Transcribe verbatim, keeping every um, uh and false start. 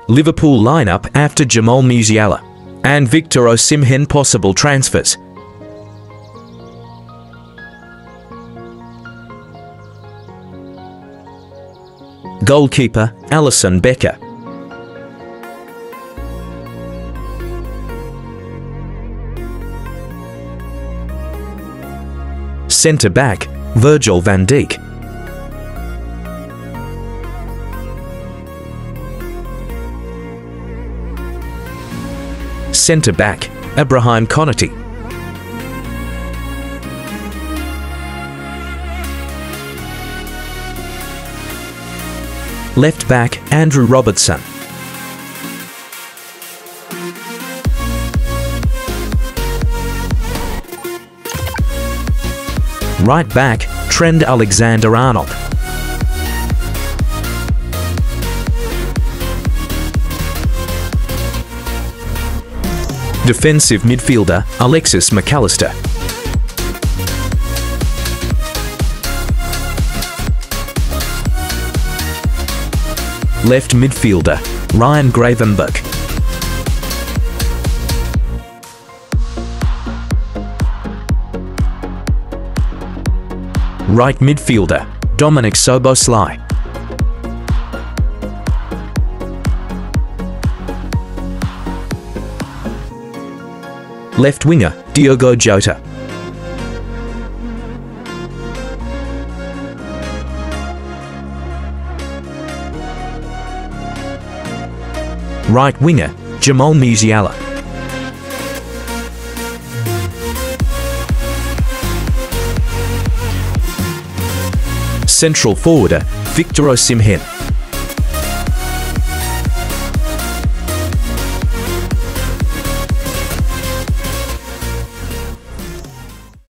Liverpool lineup after Jamal Musiala and Victor Osimhen possible transfers. Goalkeeper, Alisson Becker. Centre-back, Virgil van Dijk. Centre-back, Ibrahim Konate. Left-back, Andrew Robertson. Right-back, Trent Alexander-Arnold. Defensive midfielder, Alexis McAllister. Left midfielder, Ryan Gravenberch. Right midfielder, Dominic Szoboszlai. Left winger, Diogo Jota. Right winger, Jamal Musiala. Central forwarder, Victor Osimhen.